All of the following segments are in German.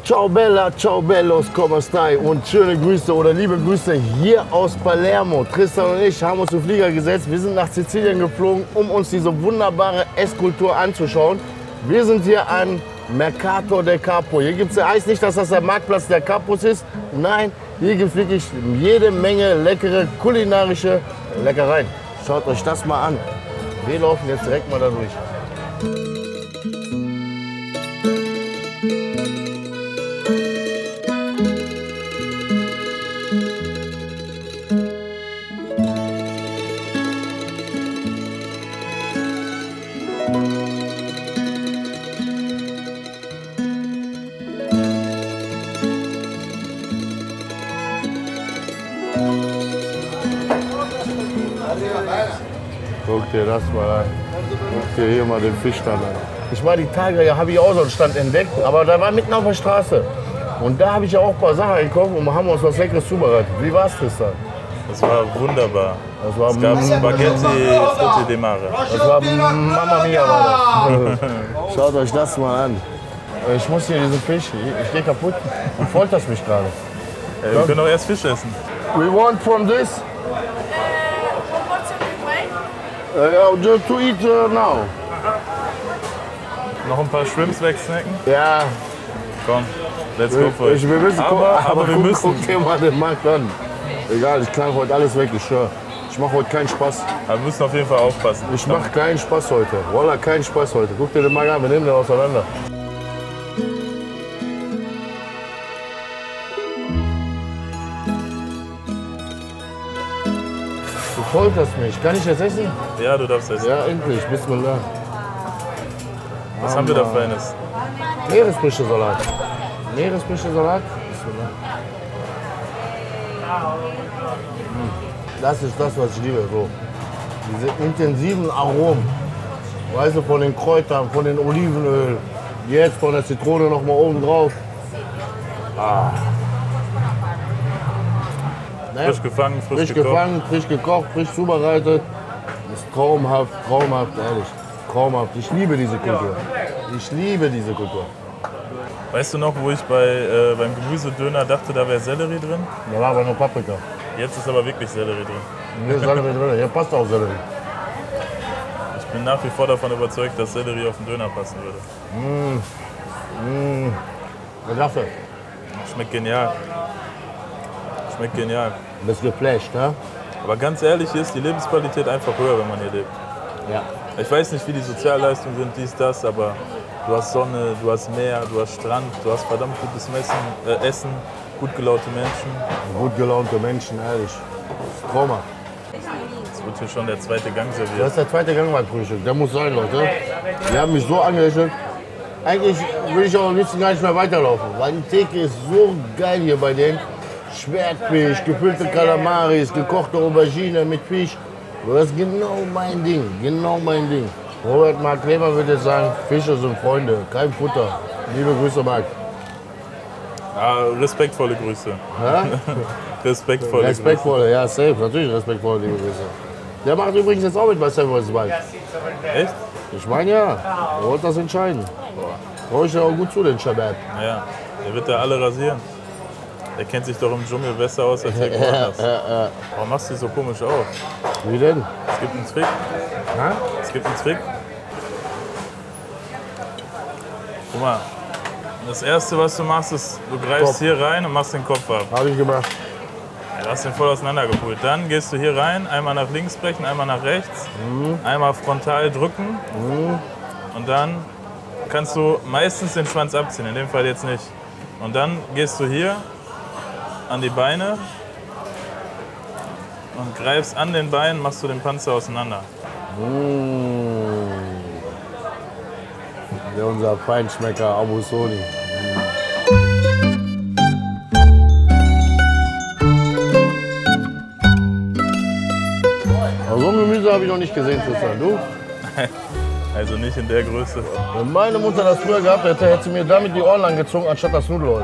Ciao Bella, ciao Bellos, come stai? Und schöne Grüße oder liebe Grüße hier aus Palermo. Tristan und ich haben uns im Flieger gesetzt. Wir sind nach Sizilien geflogen, um uns diese wunderbare Esskultur anzuschauen. Wir sind hier am Mercato del Capo. Hier gibt es, heißt nicht, dass das der Marktplatz der Capos ist. Nein, hier gibt es wirklich jede Menge leckere kulinarische Leckereien. Schaut euch das mal an. Wir laufen jetzt direkt mal da durch. Guck dir das mal an. Guck dir hier mal den Fischstand an. Ich war die Tage, ja, habe ich auch so einen Stand entdeckt, aber da war mitten auf der Straße. Und da habe ich ja auch ein paar Sachen gekauft und haben uns was Leckeres zubereitet. Wie war es, Tristan? Das war wunderbar. Das war es gab Spaghetti Frutti di Mare. Das war Mamma Mia. War das. Schaut euch das mal an. Ich muss hier diesen Fisch, ich gehe kaputt. Du folterst mich gerade. Wir können doch erst Fisch essen. We want from this. Just to eat now. Noch ein paar Shrimps wegsnacken? Ja. Komm, let's go for it. Wir müssen aber wir müssen. Guck dir mal den Markt an. Egal, ich klang heute alles weg, ich schwör. Ich mache heute keinen Spaß. Aber wir müssen auf jeden Fall aufpassen. Ich mache keinen Spaß heute. Wallah, keinen Spaß heute. Guck dir den Markt an, wir nehmen den auseinander. Du folterst mich. Kann ich jetzt essen? Ja, du darfst essen. Ja, endlich. Bismillah. Was haben wir da für eines? Meeresfrüchte-Salat. Meeresfrüchte-Salat. Bismillah. Das ist das, was ich liebe. So. Diese intensiven Aromen. Weißt du, von den Kräutern, von den Olivenöl. Jetzt von der Zitrone noch mal oben drauf. Ah. Frisch gefangen, frisch gekocht. Gefangen, frisch gekocht, frisch zubereitet. Das ist traumhaft, traumhaft, ehrlich. Traumhaft. Ich liebe diese Kultur. Ich liebe diese Kultur. Weißt du noch, wo ich beim Gemüsedöner dachte, da wäre Sellerie drin? Da war aber nur Paprika. Jetzt ist aber wirklich Sellerie drin. Hier ist Sellerie drin. Hier passt auch Sellerie. Ich bin nach wie vor davon überzeugt, dass Sellerie auf den Döner passen würde. Was sagst du? Schmeckt genial. Schmeckt genial. Du bist geflasht, ne? Aber ganz ehrlich ist die Lebensqualität einfach höher, wenn man hier lebt. Ja. Ich weiß nicht, wie die Sozialleistungen sind, dies, das, aber du hast Sonne, du hast Meer, du hast Strand, du hast verdammt gutes Essen, gut gelaunte Menschen. Gut gelaunte Menschen, ehrlich. Das ist traumhaft. Jetzt wird hier schon der zweite Gang Das serviert. ist der zweite Gang beim Frühstück. Der muss sein, Leute. Die haben mich so angelächelt. Eigentlich will ich auch am liebsten gar nicht mehr weiterlaufen, weil die Theke ist so geil hier bei denen. Schwertfisch, gefüllte Kalamaris, gekochte Aubergine mit Fisch. Das ist genau mein Ding, genau mein Ding. Robert Mark Kleber würde sagen, Fische sind Freunde, kein Futter. Liebe Grüße, Marc. Ah, respektvolle Grüße. Respektvolle, ja, safe, natürlich respektvolle, liebe Grüße. Der macht übrigens jetzt auch mit bei Seven vs. Wild. Echt? Ich meine ja, er wollte das entscheiden. Brauche ich ja auch gut zu, den Shabab. Ja, der wird da alle rasieren. Der kennt sich doch im Dschungel besser aus als irgendwo anders. Warum machst du dich so komisch auf? Wie denn? Es gibt einen Trick. Ha? Es gibt einen Trick. Guck mal, das Erste, was du machst, ist, du greifst Kopf. hier rein und machst den Kopf ab. Habe ich gemacht. Ja, du hast den voll auseinandergepult. Dann gehst du hier rein, einmal nach links brechen, einmal nach rechts, einmal frontal drücken und dann kannst du meistens den Schwanz abziehen, in dem Fall jetzt nicht. Und dann gehst du hier an die Beine und greifst an den Beinen, machst du den Panzer auseinander. Der unser Feinschmecker Abu Soni. Aber so ein Gemüse habe ich noch nicht gesehen, Tristan. Du? Also nicht in der Größe. Wenn meine Mutter das früher gehabt hätte, hätte sie mir damit die Ohren lang gezogen, anstatt das Nudelholz.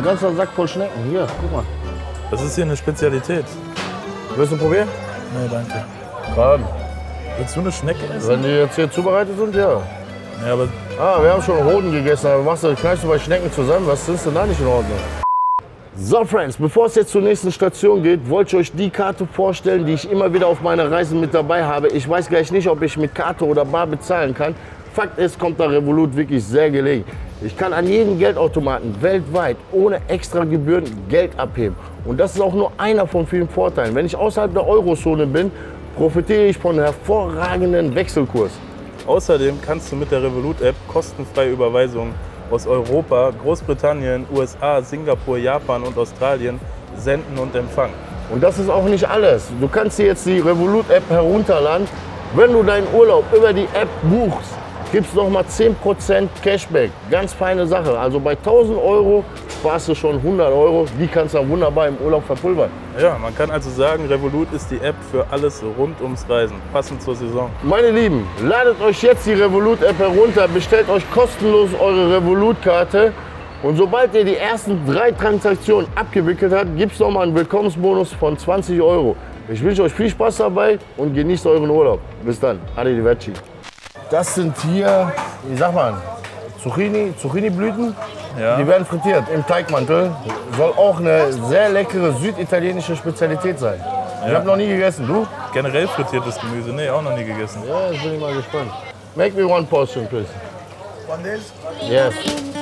ganzer Sack voll Schnecken. Hier, guck mal. Das ist hier eine Spezialität. Willst du probieren? Nee, danke. Komm. Willst du eine Schnecke essen? Wenn die jetzt hier zubereitet sind, ja. Ja, aber Wir haben schon Hoden gegessen, aber knallst du bei Schnecken zusammen? Was ist denn da nicht in Ordnung? So, Friends, bevor es jetzt zur nächsten Station geht, wollte ich euch die Karte vorstellen, die ich immer wieder auf meiner Reisen mit dabei habe. Ich weiß gleich nicht, ob ich mit Karte oder bar bezahlen kann. Fakt ist, kommt der Revolut wirklich sehr gelegen. Ich kann an jedem Geldautomaten weltweit ohne extra Gebühren Geld abheben. Und das ist auch nur einer von vielen Vorteilen. Wenn ich außerhalb der Eurozone bin, profitiere ich von einem hervorragenden Wechselkurs. außerdem kannst du mit der Revolut-App kostenfreie Überweisungen aus Europa, Großbritannien, USA, Singapur, Japan und Australien senden und empfangen. Und das ist auch nicht alles. Du kannst dir jetzt die Revolut-App herunterladen. Wenn du deinen Urlaub über die App buchst, gibt es nochmal 10% Cashback. Ganz feine Sache. Also bei 1000 Euro sparst du schon 100 Euro. Die kannst du dann wunderbar im Urlaub verpulvern. Ja, man kann also sagen, Revolut ist die App für alles rund ums Reisen, passend zur Saison. Meine Lieben, ladet euch jetzt die Revolut-App herunter, bestellt euch kostenlos eure Revolut-Karte. Und sobald ihr die ersten 3 Transaktionen abgewickelt habt, gibt es nochmal einen Willkommensbonus von 20 Euro. Ich wünsche euch viel Spaß dabei und genießt euren Urlaub. Bis dann. Arrivederci. Das sind hier, wie sagt man, Zucchini-Blüten. Ja. Die werden frittiert im Teigmantel. Soll auch eine sehr leckere süditalienische Spezialität sein. Ich habe noch nie gegessen. Du? Generell frittiertes Gemüse, nee, auch noch nie gegessen. Ja, jetzt bin ich mal gespannt. Make me one portion, please. One this? Yes.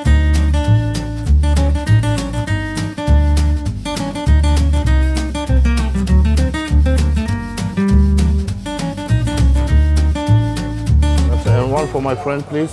And one for my friend, please.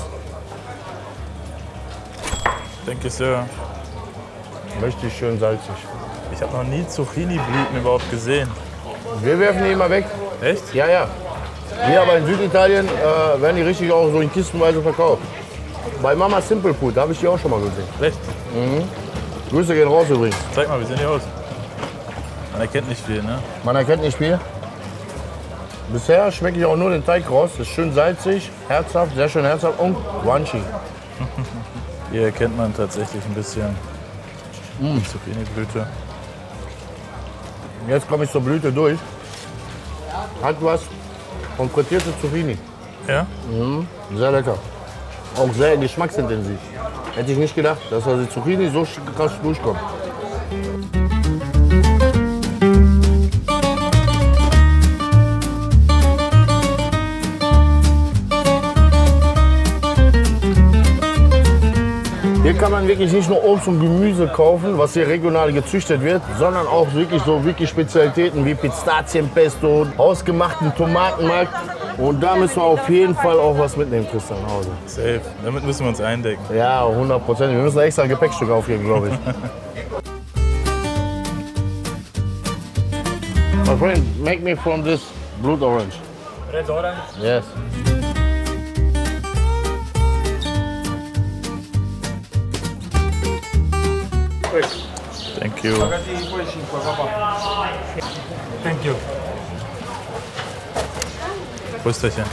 Thank you, Sir. Richtig schön salzig. Ich habe noch nie Zucchini-Blüten überhaupt gesehen. Wir werfen die immer weg. Echt? Ja, ja. Hier aber in Süditalien werden die richtig auch so in Kistenweise verkauft. Bei Mama Simple Food, da habe ich die auch schon mal gesehen. Echt? Grüße gehen raus übrigens. Zeig mal, wie sehen die aus? Man erkennt nicht viel, ne? Man erkennt nicht viel. Bisher schmecke ich auch nur den Teig raus. Ist schön salzig, herzhaft, sehr schön herzhaft und crunchy. Hier erkennt man tatsächlich ein bisschen die Zucchini-Blüte. Jetzt komme ich zur Blüte durch. Hat was von frittierte Zucchini. Ja? Sehr lecker. Auch sehr geschmacksintensiv. Hätte ich nicht gedacht, dass die Zucchini so krass durchkommt. Hier kann man wirklich nicht nur Obst und Gemüse kaufen, was hier regional gezüchtet wird, sondern auch wirklich so Spezialitäten wie Pistazienpesto, hausgemachten Tomatenmark. Und da müssen wir auf jeden Fall auch was mitnehmen, Christian, nach Hause. Safe. Damit müssen wir uns eindecken. Ja, 100%. Wir müssen extra ein Gepäckstück aufgeben, glaube ich. My friend, make me from this blood orange. Red orange. Yes. Thank you. Thank you. Prösterchen.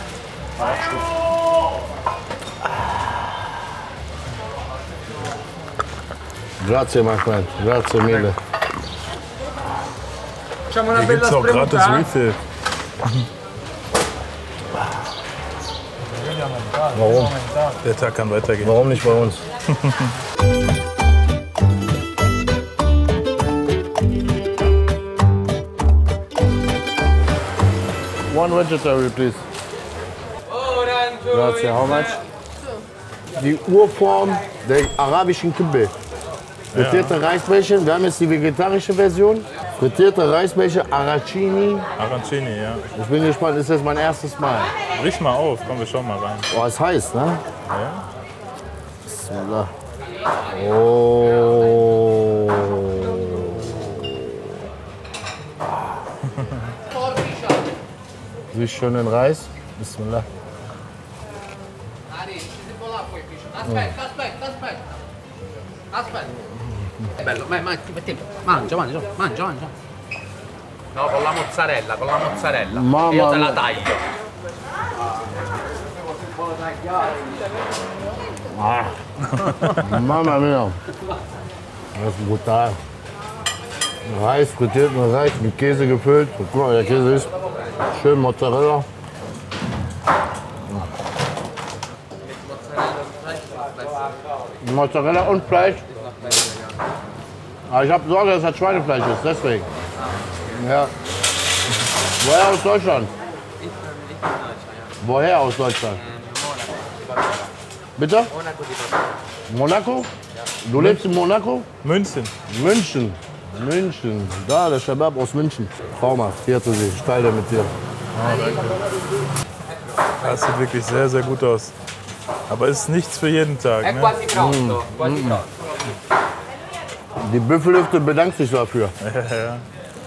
Grazie, my friend. Grazie mille. Facciamo una Hier gibt es bella auch gratis spremuta. Refill. Warum? Der Tag kann weitergehen. Warum nicht bei uns? One vegetarian, please. Grazie. How much? Die Urform der arabischen Kibbeh. Frittierte Reisbällchen, wir haben jetzt die vegetarische Version. Frittierte Reisbällchen, Arancini. Arancini, ja. Ich bin gespannt, ist das mein erstes Mal. Riech mal auf, komm, wir schauen mal rein. Oh, es heißt, ne? Ja? Bismillah. Oh. Wie schön den Reis. Bismillah. Bello, mangia. No, con la mozzarella. Mamma Io te la mia. taglio. Mamma mia. Das ist brutal. Reis, frittierten Reis mit Käse gefüllt. Guck mal, der Käse ist schön Mozzarella. Mozzarella und Fleisch. Aber ich habe Sorge, dass das Schweinefleisch ist, deswegen. Ja. Woher aus Deutschland? Woher aus Deutschland? Bitte? Monaco? Du lebst in Monaco? München. München. München. Da, der Shabab aus München. Traumhaft. Hier zu sehen. Ich teile mit dir. Das sieht wirklich sehr, sehr gut aus. Aber ist nichts für jeden Tag. È Ne? quasi pronto, quasi pronto. Die Büffelhüfte bedankt sich dafür. Ja.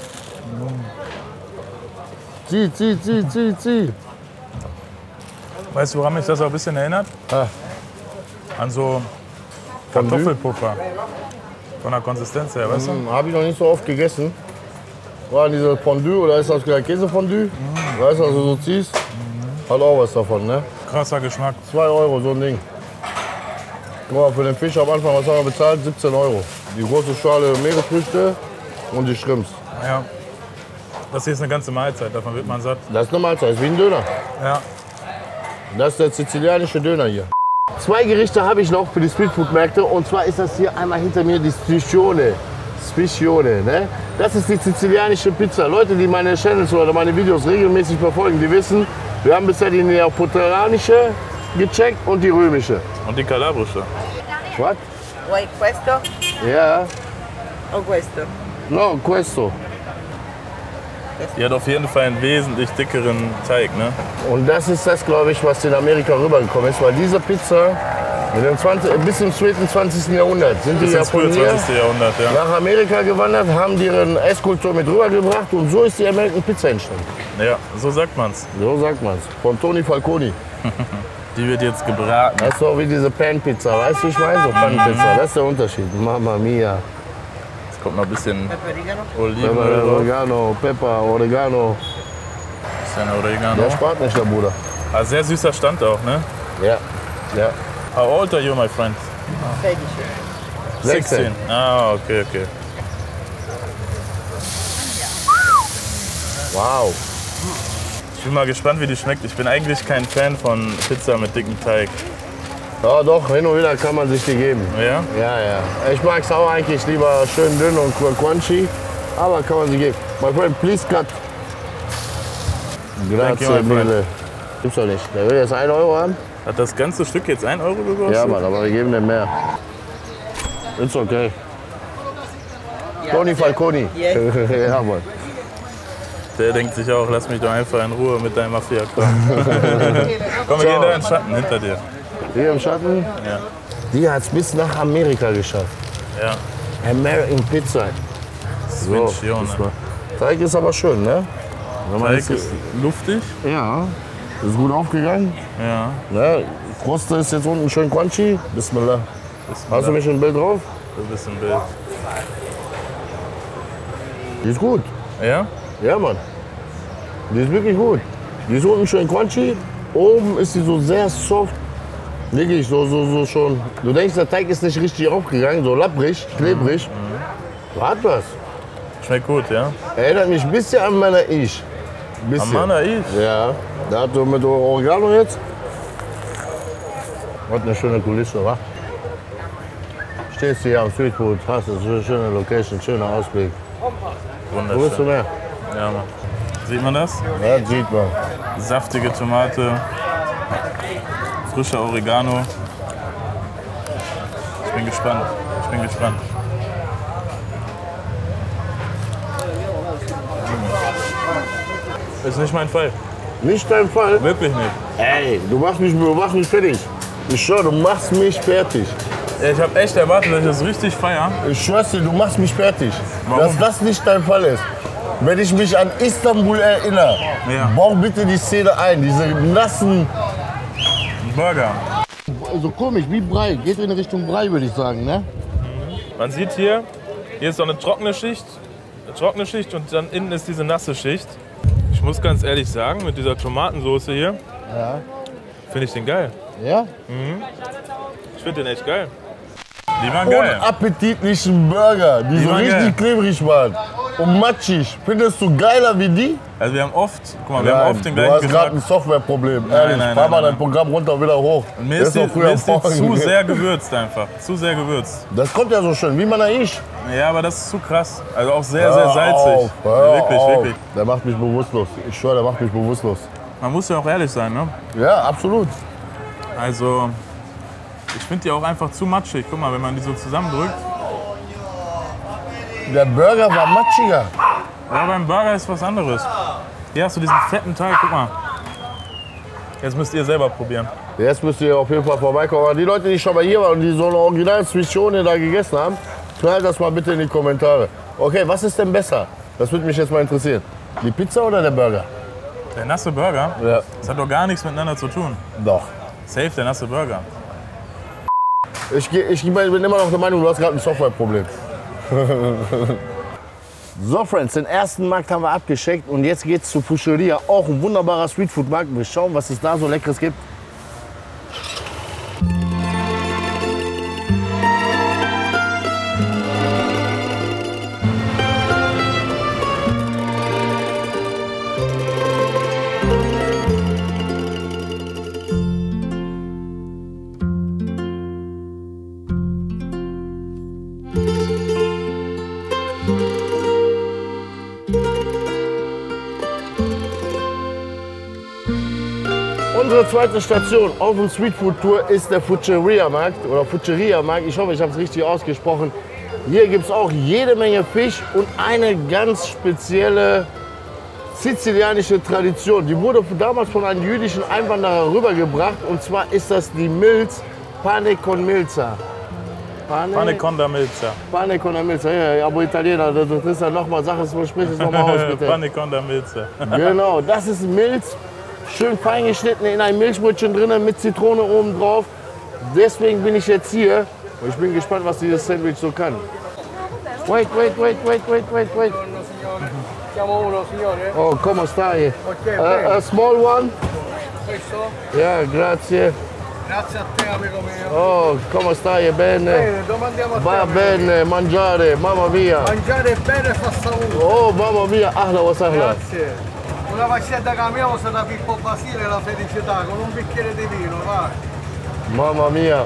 Zieh. Weißt du, woran mich das auch ein bisschen erinnert? Ah. An so Kartoffelpuffer. Von der Konsistenz her, weißt du? Habe ich noch nicht so oft gegessen. War diese Fondue oder ist das Käsefondue? Weißt du, also so ziehst, hat auch was davon, ne? Krasser Geschmack. 2 € so ein Ding. Guck mal, für den Fisch am Anfang, was haben wir bezahlt? 17 €. Die große Schale Meeresfrüchte und die Shrimps. Ja. Das hier ist eine ganze Mahlzeit, davon wird man satt. Das ist eine Mahlzeit, das ist wie ein Döner. Ja. Das ist der sizilianische Döner hier. 2 Gerichte habe ich noch für die Streetfood-Märkte und zwar ist das hier einmal hinter mir die Sficione. Sficione, ne? Das ist die sizilianische Pizza. Leute, die meine Channels oder meine Videos regelmäßig verfolgen, die wissen, wir haben bisher die neapolitanische gecheckt und die römische. Und die kalabrische. Was? Vuoi questo Ja, o questo? no, questo. Die hat auf jeden Fall einen wesentlich dickeren Teig, ne? Und das ist das, glaube ich, was in Amerika rübergekommen ist, weil diese Pizza bis im späten 20. Jahrhundert sind die Bis ja ins von frühe hier 20. Jahrhundert, ja. nach Amerika gewandert, haben deren Esskultur mit rübergebracht und so ist die American Pizza entstanden. Ja, so sagt man's. So sagt man es. Von Tony Falconi. Die wird jetzt gebraten. Das ist so wie diese Pan-Pizza, weißt du, wie ich meine? So Pan-Pizza, das ist der Unterschied. Mamma mia. Jetzt kommt noch ein bisschen Peperigano? Olivenöl drauf. Oregano, Pepper, Oregano. Bisschen Oregano. Der spart nicht, der Bruder. Ah, sehr süßer Stand auch, ne? Ja, ja. How old are you, my friend? 16. 16. Ah, okay. Wow. Ich bin mal gespannt, wie die schmeckt. Ich bin eigentlich kein Fan von Pizza mit dicken Teig. Ja, doch, hin und wieder kann man sich die geben. Ja? Ja. Ich mag es auch eigentlich lieber schön dünn und crunchy, aber kann man sich geben. My friend, please cut. Thank you, Grazie my friend. mille. Gibt's doch nicht. Der will jetzt 1 € haben? Hat das ganze Stück jetzt 1 € gekostet? Ja, Mann, aber wir geben dem mehr. Ist okay. Tony Falconi. Yeah. Ja, Mann. Der denkt sich auch, lass mich doch einfach in Ruhe mit deinem Mafia-Kram. Komm, wir gehen da in den Schatten hinter dir. Hier im Schatten, Ja. die hat es bis nach Amerika geschafft. Ja. American Pizza. So, Sficione. ist mal- Teig ist aber schön, ne? Wenn man Teig jetzt- ist luftig. Ja, ist gut aufgegangen. Ja. Ne? Kruste ist jetzt unten schön crunchy. Bismillah. Hast du mich ein Bild drauf? Du bist ein Bild. Die ist gut. Ja? Ja, Mann. Die ist wirklich gut. Die ist unten schön crunchy. Oben ist sie so sehr soft. Wirklich so schon. Du denkst, der Teig ist nicht richtig aufgegangen, so lapprig, klebrig. Hat was. Schmeckt gut, ja? Erinnert mich ein bisschen an meiner Ich. Bisschen. Amana ich. Ja, da hat du mit Oregano jetzt. Was eine schöne Kulisse, wa? Stehst du hier am Streetfood, hast eine schöne Location, schöner Ausblick. Wo willst du Wunderschön. mehr? Ja, Mann. Sieht man das? Ja, das sieht man. Saftige Tomate. Frischer Oregano. Ich bin gespannt. Ist nicht mein Fall. Nicht dein Fall? Wirklich nicht. Ey, du machst mich fertig. Ich schwör, du machst mich fertig. Ich habe echt erwartet, dass ich das richtig feiere. Ich schwör's dir, du machst mich fertig. Warum? Dass das nicht dein Fall ist. Wenn ich mich an Istanbul erinnere, Ja. bau bitte die Szene ein. Diese nassen, Burger. so komisch, wie Brei. Geht in Richtung Brei, würde ich sagen, ne? Man sieht hier ist so eine trockene Schicht und dann innen ist diese nasse Schicht. Ich muss ganz ehrlich sagen, mit dieser Tomatensauce hier, Ja. finde ich den geil. Ja? Ich finde den echt geil. Die waren geil. unappetitlichen Burger, die so waren richtig geil. klebrig waren und matschig. Findest du geiler wie die? Also wir haben oft, guck mal, wir haben oft den du gleichen hast gerade ein Geschmack. Softwareproblem. Ehrlich, nein, fahr mal nein, dein Programm runter und wieder hoch. Und mir Das ist die, doch früher mir ist die morgen. zu sehr gewürzt einfach. Zu sehr gewürzt. Das kommt ja so schön, wie man ich. Ja, aber das ist zu krass. Also auch sehr, sehr salzig. Hör Wirklich, auf. wirklich. Der macht mich bewusstlos. Ich schwöre, der macht mich bewusstlos. Man muss ja auch ehrlich sein, ne? Ja, absolut. Also, ich finde die auch einfach zu matschig. Guck mal, wenn man die so zusammendrückt. Der Burger war matschiger. Ja, beim Burger ist was anderes. Hier hast du diesen fetten Teig, guck mal. Jetzt müsst ihr selber probieren. Jetzt müsst ihr auf jeden Fall vorbeikommen. Aber die Leute, die schon mal hier waren und die so eine originale Swissione da gegessen haben, schreibt das mal bitte in die Kommentare. Okay, was ist denn besser? Das würde mich jetzt mal interessieren. Die Pizza oder der Burger? Der nasse Burger, Ja. das hat doch gar nichts miteinander zu tun. Doch. Safe, der nasse Burger. Ich bin immer noch der Meinung, du hast gerade ein Softwareproblem. So, Friends, den ersten Markt haben wir abgescheckt und jetzt geht's zu Fuscheria. Auch ein wunderbarer Streetfood-Markt. Wir schauen, was es da so Leckeres gibt. Unsere zweite Station auf dem Streetfood-Tour ist der Fucheria-Markt oder Fucheria-Markt. Ich hoffe, ich habe es richtig ausgesprochen. Hier gibt es auch jede Menge Fisch und eine ganz spezielle sizilianische Tradition. Die wurde damals von einem jüdischen Einwanderer rübergebracht und zwar ist das die Milz Pane con Milza. Pane con da Milza. Pane con la Milza, ja, aber Italiener, das ist ja nochmal, sprich es nochmal aus, bitte. Pane con da Milza. Genau, das ist Milz, schön fein geschnitten in ein Milchbrötchen drin mit Zitrone oben drauf. Deswegen bin ich jetzt hier und ich bin gespannt, was dieses Sandwich so kann. Wait. Siamo uno, signore. Oh, come stai? Ok, A small one? Questo? Ja, grazie. Grazie a te, amico mio. Oh, come stai? Bene? Bene, domandiamo a te. Va amico. bene, mangiare, mamma mia. Mangiare bene fa salute. Oh, mamma mia, ahla wa sahla. Grazie. Una vaccetta camiosa da Pippo Basile e la felicità con un bicchiere di vino, vai. Mamma mia.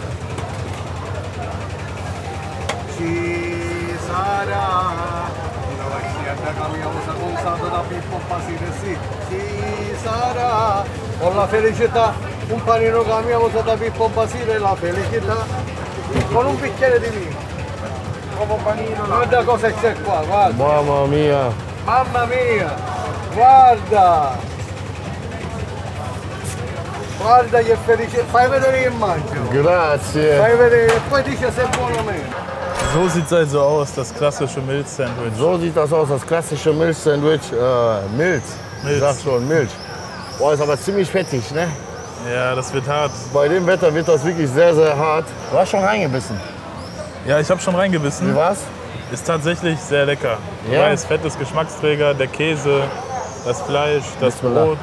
Ci sarà una vaccetta camiosa consata da Pippo Basile, sì. Ci sarà con la felicità un panino camiosa da Pippo Basile e la felicità con un bicchiere di vino. Come panino. Guarda cosa c'è qua, guarda. Mamma mia. Mamma mia, guarda! Guarda che felice, fai vedere che mangio, Grazie. fai vedere e poi dice se è buono o meno. So sieht es also aus, das klassische Milz-Sandwich. So sieht das aus, das klassische Milch-Sandwich. Milch. Ich sag schon, Milch. Boah, ist aber ziemlich fettig, ne? Ja, das wird hart. Bei dem Wetter wird das wirklich sehr, sehr hart. Du hast schon reingebissen. Ja, ich habe schon reingebissen. Wie war's? Ist tatsächlich sehr lecker. Ja? Reis, Fett ist Geschmacksträger, der Käse, das Fleisch, das Bismillah. Brot.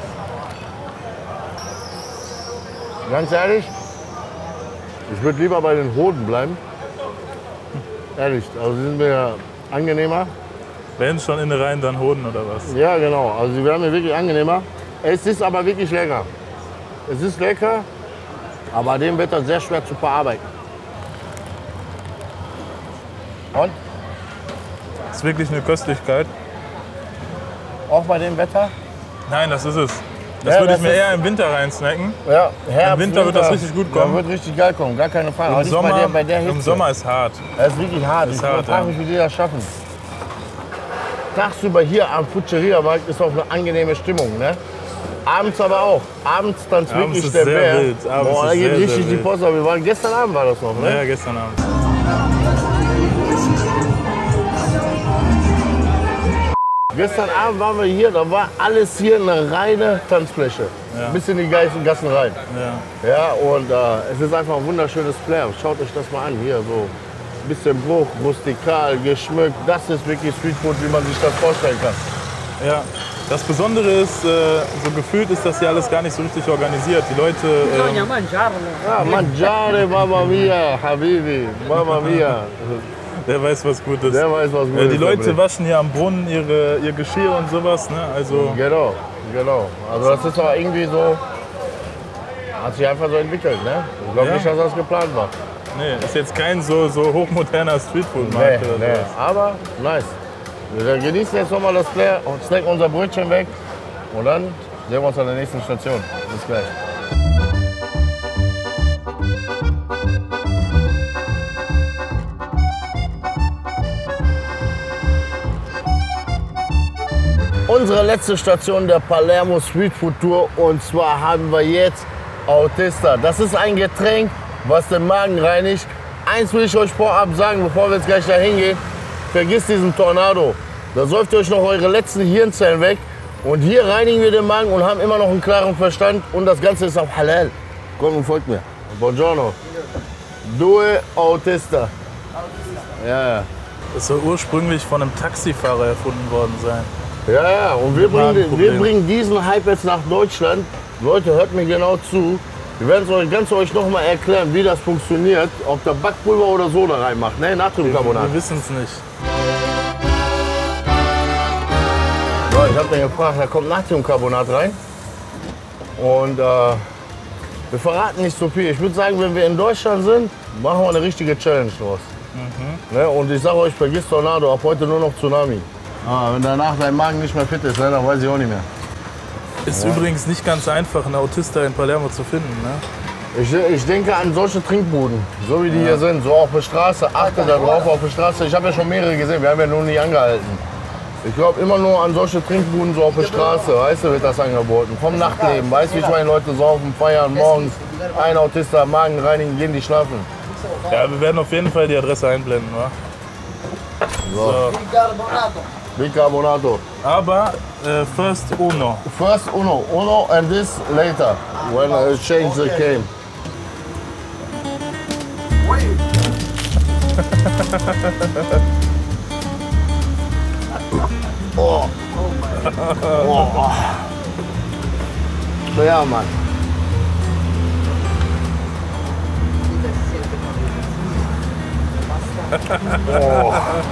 Ganz ehrlich, ich würde lieber bei den Hoden bleiben. Ehrlich, also die sind mir angenehmer. Wenn schon Innereien, dann Hoden oder was? Ja, genau, also die werden mir wirklich angenehmer. Es ist aber wirklich lecker. Es ist lecker, aber bei dem Wetter sehr schwer zu verarbeiten. Und? Ist wirklich eine Köstlichkeit. Auch bei dem Wetter? Nein, das ist es. Das Ja, würde das ich mir ist- eher im Winter reinsnacken. Ja, Herbst, Im Winter wird das richtig gut kommen. Ja, wird richtig geil kommen, gar keine Frage. Aber Im nicht Sommer, bei der Hitze. im Sommer ist hart. Das ist wirklich hart. Ist Ich hart, frage ja. mich, wie die das schaffen. Tagsüber hier am Fucheria-Markt ist auch eine angenehme Stimmung. Ne? Abends aber auch. Abends tanzt Abends wirklich ist der sehr Bär. wild. Abends Boah, da ist geht sehr, richtig sehr die wild. Post ab. Wir waren gestern Abend war das noch, ne? Ja, gestern Abend. Gestern Abend waren wir hier, da war alles hier eine reine Tanzfläche. Ja. Bis in die Gassen rein. Ja. Ja, und es ist einfach ein wunderschönes Flair. Schaut euch das mal an. Hier so ein bisschen Bruch, rustikal, geschmückt. Das ist wirklich Streetfood, wie man sich das vorstellen kann. Ja. Das Besondere ist, so gefühlt ist das hier alles gar nicht so richtig organisiert. Die Leute, Bisogna mangiarlo. Ja, mangiare, Mamma Mia, Habibi, Mamma Mia. der weiß, was gut ist. Der weiß, was gut ist. Die Leute waschen hier am Brunnen ihr Geschirr und sowas. Ne? Also, Genau, genau. Also das ist doch irgendwie so, hat sich einfach so entwickelt, ne? Ich glaube Ja. nicht, dass das geplant war. nee, ist jetzt kein so hochmoderner Streetfood-Markt oder Nee, sowas. aber nice. Wir genießen jetzt nochmal das Flair und snacken unser Brötchen weg. Und dann sehen wir uns an der nächsten Station. Bis gleich. Unsere letzte Station der Palermo Street Food Tour, und zwar haben wir jetzt Autista. Das ist ein Getränk, was den Magen reinigt. Eins will ich euch vorab sagen, bevor wir jetzt gleich da hingehen: vergisst diesen Tornado. Da säuft ihr euch noch eure letzten Hirnzellen weg. Und hier reinigen wir den Magen und haben immer noch einen klaren Verstand. Und das Ganze ist auch halal. Kommt und folgt mir. Buongiorno. Due Autista. Ja, ja. Das soll ursprünglich von einem Taxifahrer erfunden worden sein. Ja, ja, und wir Magenproblem. bringen diesen Hype jetzt nach Deutschland. Leute, hört mir genau zu. Wir werden es euch noch mal erklären, wie das funktioniert. Ob der Backpulver oder Soda reinmacht, ne? Natriumcarbonat. Wir wissen es nicht. So, ich habe den gefragt, da kommt Natriumcarbonat rein. Und wir verraten nicht so viel. Ich würde sagen, wenn wir in Deutschland sind, machen wir eine richtige Challenge draus. Ne? Und ich sage euch, vergiss Tornado, ab heute nur noch Tsunami. Wenn danach dein Magen nicht mehr fit ist, ne, dann weiß ich auch nicht mehr. Ist übrigens nicht ganz einfach, einen Autista in Palermo zu finden. Ne? Ich denke an solche Trinkbuden, so wie die hier sind, so auf der Straße. Achte darauf, auf der Straße. Ich habe ja schon mehrere gesehen, wir haben ja nur nie angehalten. Ich glaube immer nur an solche Trinkbuden, so auf der Straße, weißt du, wird das angeboten. Vom Nachtleben, weißt du, wie ich meine, Leute saufen, feiern, morgens, ein Autista, Magen reinigen, gehen die schlafen. Ja, wir werden auf jeden Fall die Adresse einblenden. Wa? So. Bicarbonato. Aber first uno. First uno and this later, when I change the cane. Oh. Oh. Ja, Mann. Oh.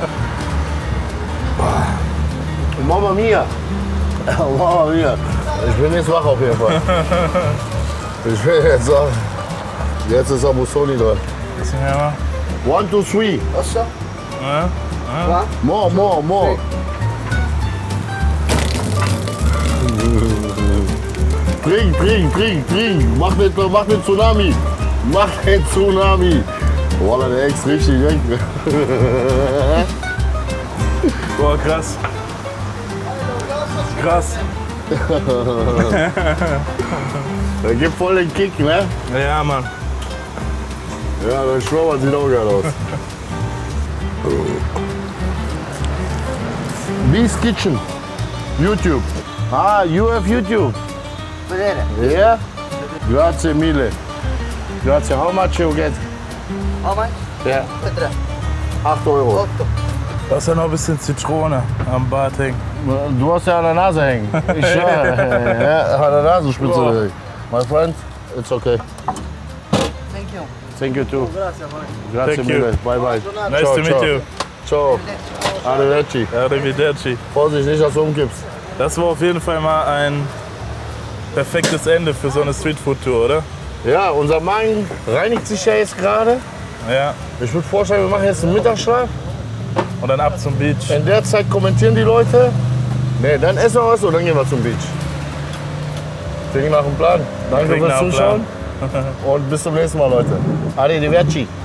Mamma Mia. Mamma Mia. Ich bin jetzt wach auf jeden Fall. Ich bin jetzt wach. Jetzt ist Abusoni dran. Bisschen wärmer. 1, 2, 3. Ja? More. Trink. Mach den Tsunami. Mach den Tsunami. Boah, der Ex richtig weg. Boah, krass. Krass. Der gibt voll den Kick, ne? Ja, Mann. Ja, der Schwabber sieht auch geil aus. Beast Kitchen. YouTube. Ah, you have YouTube. Yeah? Grazie mille. Grazie. How much you get? How much? Yeah. 3. 8 Euro. Da ist ja noch ein bisschen Zitrone am Bart hängen. Du hast ja an der Nase hängen. Ich schwöre. Ja, an der Nasenspitze. Boah. My friend, it's okay. Thank you. Thank you too. Grazie Thank you. mille. Bye bye. Nice Ciao, to meet ciao. you. Ciao. Arrivederci. Arrivederci. Vorsicht, nicht, dass du umkippst. Das war auf jeden Fall mal ein perfektes Ende für so eine Streetfood-Tour, oder? Ja, unser Magen reinigt sich ja jetzt gerade. Ja. Ich würde vorschlagen, wir machen jetzt einen Mittagsschlaf. Und dann ab zum Beach. In der Zeit kommentieren die Leute. Ne, dann essen wir was und dann gehen wir zum Beach. Klingt nach dem Plan. Danke Klingt fürs nach dem Zuschauen. Und bis zum nächsten Mal, Leute. Arrivederci.